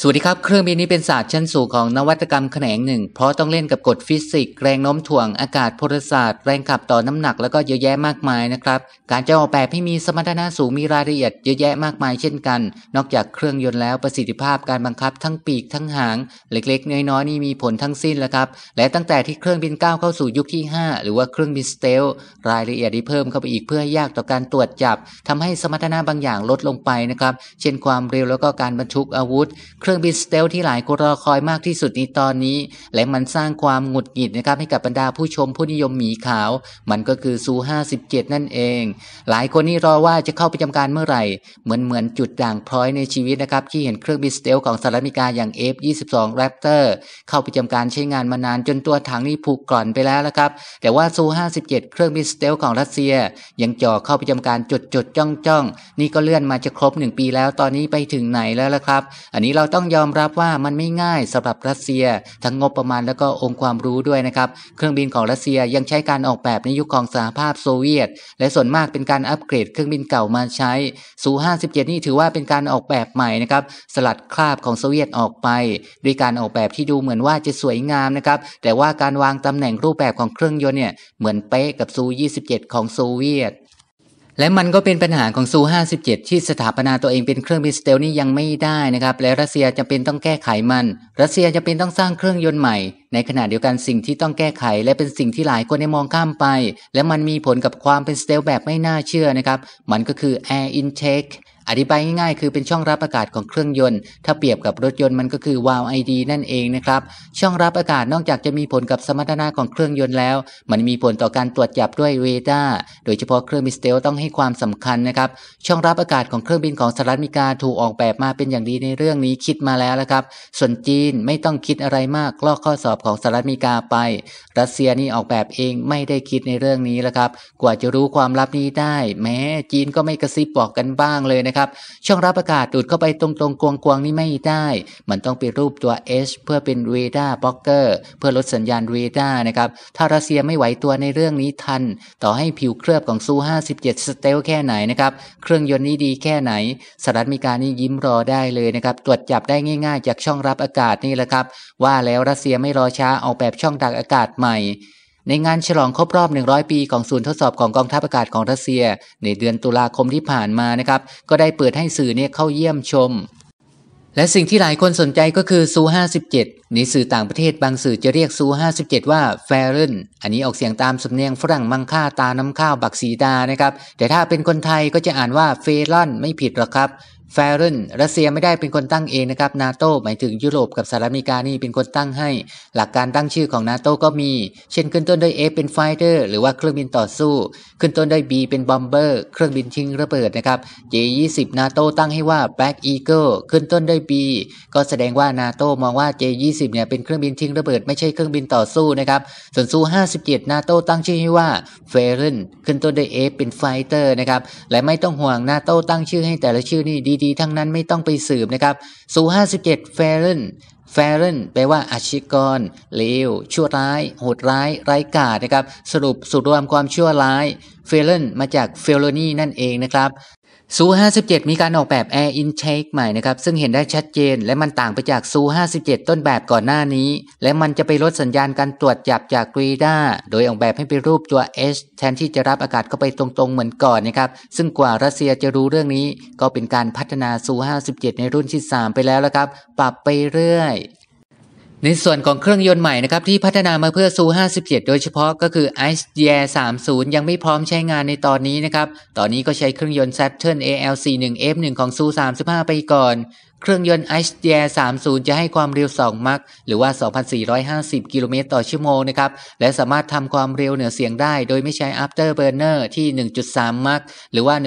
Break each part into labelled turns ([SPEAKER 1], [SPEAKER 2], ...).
[SPEAKER 1] วัสดีครับเครื่องบินนี้เป็นศาสตร์ชั้นสูงของนวัตกรรมแขนงหนึ่งเพราะต้องเล่นกับกฎฟิสิกส์แรงโน้มถ่วงอากาศพลศาสตร์แรงขับต่อน้ำหนักแล้วก็เยอะแยะมากมายนะครับการจะออกแบบให้มีสมรรถนะสูงมีรายละเอียดเยอะแยะมากมายเช่นกันนอกจากเครื่องยนต์แล้วประสิทธิภาพการบังคับทั้งปีกทั้งหางเล็กๆน้อยๆนี่มีผลทั้งสิ้นแล้วครับและตั้งแต่ที่เครื่องบินก้าวเข้าสู่ยุคที่5หรือว่าเครื่องบินสเตลท์รายละเอียดที่เพิ่มเข้าไปอีกเพื่อยากต่อการตรวจจับทำให้สมรรถนะบางอย่างลดลงไปนะครับเช่นความเร็วแล้วก็การบรรทุกอาวุธเครื่องบินสเตลท์ที่หลายคนรอคอยมากที่สุดในตอนนี้และมันสร้างความหงุดหงิดนะครับให้กับบรรดาผู้ชมผู้นิยมหมีขาวมันก็คือซู57นั่นเองหลายคนนี่รอว่าจะเข้าประจำการเมื่อไหร่เหมือนจุดด่างพร้อยในชีวิตนะครับที่เห็นเครื่องบินสเตลท์ของสหรัฐอเมริกาอย่าง F-22 Raptor เข้าประจำการใช้งานมานานจนตัวถังนี่ผุกร่อนไปแล้วละครับแต่ว่าซู57เครื่องบินสเตลท์ของรัสเซียยังจ่อเข้าประจำการจดจ้องนี่ก็เลื่อนมาจะครบ1ปีแล้วตอนนี้ไปถึงไหนแล้วล่ะครับอันนี้เราต้องยอมรับว่ามันไม่ง่ายสำหรับรัสเซียทั้งงบประมาณแล้วก็องค์ความรู้ด้วยนะครับเครื่องบินของรัสเซียยังใช้การออกแบบในยุคของสหภาพโซเวียตและส่วนมากเป็นการอัปเกรดเครื่องบินเก่ามาใช้ซู57นี่ถือว่าเป็นการออกแบบใหม่นะครับสลัดคราบของโซเวียตออกไปด้วยการออกแบบที่ดูเหมือนว่าจะสวยงามนะครับแต่ว่าการวางตำแหน่งรูปแบบของเครื่องยนต์เนี่ยเหมือนเป๊ะกับซู27ของโซเวียตและมันก็เป็นปัญหาของซู57ที่สถาปนาตัวเองเป็นเครื่องบินสเตลท์นี่ยังไม่ได้นะครับและรัสเซียจำเป็นต้องแก้ไขมันรัสเซียจำเป็นต้องสร้างเครื่องยนต์ใหม่ในขณะเดียวกันสิ่งที่ต้องแก้ไขและเป็นสิ่งที่หลายคนได้มองข้ามไปและมันมีผลกับความเป็นสเตลท์แบบไม่น่าเชื่อนะครับมันก็คือ Air Intakeอธิบายง่ายๆคือเป็นช่องรับอากาศของเครื่องยนต์ถ้าเปรียบกับรถยนต์มันก็คือวาล์ว ID นั่นเองนะครับช่องรับอากาศนอกจากจะมีผลกับสมรรถนะของเครื่องยนต์แล้วมันมีผลต่อการตรวจจับด้วยเรดาร์โดยเฉพาะเครื่องบินสเตลท์ต้องให้ความสำคัญนะครับช่องรับอากาศของเครื่องบินของสหรัฐอเมริกาถูกออกแบบมาเป็นอย่างดีในเรื่องนี้คิดมาแล้วครับส่วนจีนไม่ต้องคิดอะไรมากลอกข้อสอบของสหรัฐอเมริกาไปรัสเซียนี่ออกแบบเองไม่ได้คิดในเรื่องนี้แล้วครับกว่าจะรู้ความลับนี้ได้แม้จีนก็ไม่กระซิบบอกกันบ้างเลยนะครับช่องรับอากาศดูดเข้าไปตรงๆกวางๆนี่ไม่ได้มันต้องเป็นรูปตัว H เพื่อเป็นเรดาร์บล็อกเกอร์เพื่อลดสัญญาณเรดาร์นะครับถ้ารัสเซียไม่ไหวตัวในเรื่องนี้ทันต่อให้ผิวเคลือบของซู57สเตลท์แค่ไหนนะครับเครื่องยนต์นี้ดีแค่ไหนสหรัฐอเมริกานี่ยิ้มรอได้เลยนะครับตรวจจับได้ง่ายๆจากช่องรับอากาศนี่แหละครับว่าแล้วรัสเซียไม่รอช้าออกแบบช่องดักอากาศใหม่ในงานฉลองครบรอบ100ปีของศูนย์ทดสอบของกองทัพอากาศของรัสเซียในเดือนตุลาคมที่ผ่านมานะครับก็ได้เปิดให้สื่อเนี่ยเข้าเยี่ยมชมและสิ่งที่หลายคนสนใจก็คือซู57ในสื่อต่างประเทศบางสื่อจะเรียกซู57ว่าแฟรนอันนี้ออกเสียงตามสำเนียงฝรั่งมังค่าตาน้ำข้าวบักสีดานะครับแต่ถ้าเป็นคนไทยก็จะอ่านว่าเฟรอนไม่ผิดหรอกครับแฟรนรัสเซียไม่ได้เป็นคนตั้งเองนะครับนาโต้หมายถึงยุโรปกับสหรัฐอเมริกานี่เป็นคนตั้งให้หลักการตั้งชื่อของนาโต้ก็มีเช่นขึ้นต้นด้วย F เป็นไฟเตอร์หรือว่าเครื่องบินต่อสู้ขึ้นต้นด้วย B เป็นบอมเบอร์เครื่องบินทิ้งระเบิดนะครับ J20 นาโต้ตั้งให้ว่า Black Eagle ขึ้นต้นด้วย B ก็แสดงว่านาโต้มองว่า J20 เนี่ยเป็นเครื่องบินทิ้งระเบิดไม่ใช่เครื่องบินต่อสู้นะครับส่วนซู57นาโต้ตั้งชื่อให้ว่าเฟรนขึ้นต้นด้วย F เป็นไฟเตอร์นะครับและไม่ต้องห่วงนาโต้ตั้งชื่อให้แต่ละชื่อนี่ดีๆทั้งนั้นไม่ต้องไปสืบนะครับซู57เฟรนแปลว่าอาชญากรเลวชั่วร้ายโหดร้ายไร้กาจนะครับสรุปสุดรวมความชั่วร้ายเฟรนมาจากเฟลโลนีนั่นเองนะครับซู57มีการออกแบบ Air Intake ใหม่นะครับซึ่งเห็นได้ชัดเจนและมันต่างไปจากซู57ต้นแบบก่อนหน้านี้และมันจะไปลดสัญญาณการตรวจจับจากเรดาร์โดยออกแบบให้เป็นรูปตัว H แทนที่จะรับอากาศเข้าไปตรงๆเหมือนก่อนนะครับซึ่งกว่ารัสเซียจะรู้เรื่องนี้ก็เป็นการพัฒนาซู57ในรุ่นที่3ไปแล้วครับปรับไปเรื่อยในส่วนของเครื่องยนต์ใหม่นะครับที่พัฒนามาเพื่อซู57โดยเฉพาะก็คือ Ice-Air 30ยังไม่พร้อมใช้งานในตอนนี้นะครับตอนนี้ก็ใช้เครื่องยนต์ Saturn AL41F1 ของซู35ไปก่อนเครื่องยนต์ Ice-Air 30จะให้ความเร็ว2 มัคหรือว่า 2,450 กิโลเมตรต่อชั่วโมงนะครับและสามารถทำความเร็วเหนือเสียงได้โดยไม่ใช้ Afterburner ที่ 1.3 มัคหรือว่า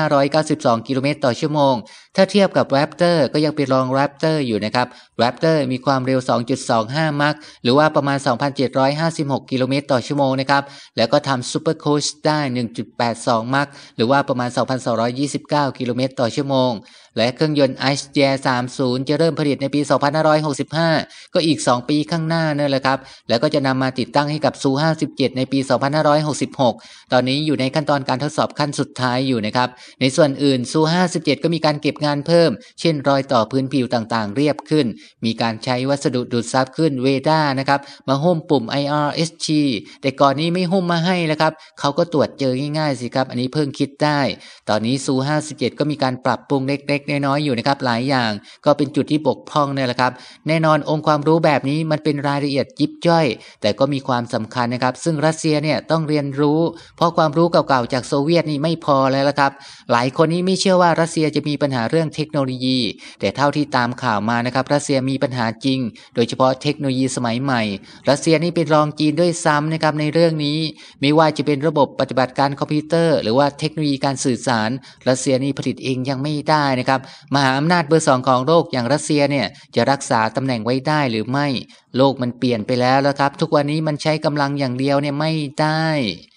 [SPEAKER 1] 1,592 กิโลเมตรต่อชั่วโมงถ้าเทียบกับ Raptor ก็ยังเป็นรอง Raptor อยู่นะครับ Raptor มีความเร็ว 2.25 มัคหรือว่าประมาณ 2,756 กิโลเมตรต่อชั่วโมงนะครับแล้วก็ทำ Super Cruise ได้ 1.82 มัคหรือว่าประมาณ 2,229 กิโลเมตรต่อชั่วโมงและเครื่องยนต์ iSteer 30 จะเริ่มผลิตในปี 2565 ก็อีก 2 ปีข้างหน้านั่นแหละครับแล้วก็จะนำมาติดตั้งให้กับ Su-57 ในปี 2566 ตอนนี้อยู่ในขั้นตอนการทดสอบขั้นสุดท้ายอยู่นะครับในส่วนอื่น Su-57 ก็มีการเก็บงานเพิ่มเช่นรอยต่อพื้นผิวต่างๆเรียบขึ้นมีการใช้วัสดุดูดซับขึ้นเวด้านะครับมาหุ้มปุ่ม IRSG แต่ก่อนนี้ไม่หุ้มมาให้แล้วครับเขาก็ตรวจเจอง่ายๆสิครับอันนี้เพิ่งคิดได้ตอนนี้ Su-57 ก็มีการปรับปรุงเล็กๆน้อยๆอยู่นะครับหลายอย่างก็เป็นจุดที่บกพร่องเนี่ยแหละครับแน่นอนองค์ความรู้แบบนี้มันเป็นรายละเอียดยิบย่อยแต่ก็มีความสำคัญนะครับซึ่งรัสเซียเนี่ยต้องเรียนรู้เพราะความรู้เก่าๆจากโซเวียตนี่ไม่พอแล้วละครับหลายคนนี้ไม่เชื่อว่ารัสเซียจะมีปัญหาเรื่องเทคโนโลยีแต่เท่าที่ตามข่าวมานะครับรัสเซียมีปัญหาจริงโดยเฉพาะเทคโนโลยีสมัยใหม่รัสเซียนี่เป็นรองจีนด้วยซ้ำนะครับในเรื่องนี้ไม่ว่าจะเป็นระบบปฏิบัติการคอมพิวเตอร์หรือว่าเทคโนโลยีการสื่อสารรัสเซียนี่ผลิตเองยังไม่ได้นะครับมหาอำนาจเบอร์ 2ของโลกอย่างรัสเซียเนี่ยจะรักษาตำแหน่งไว้ได้หรือไม่โลกมันเปลี่ยนไปแล้วครับทุกวันนี้มันใช้กำลังอย่างเดียวเนี่ยไม่ได้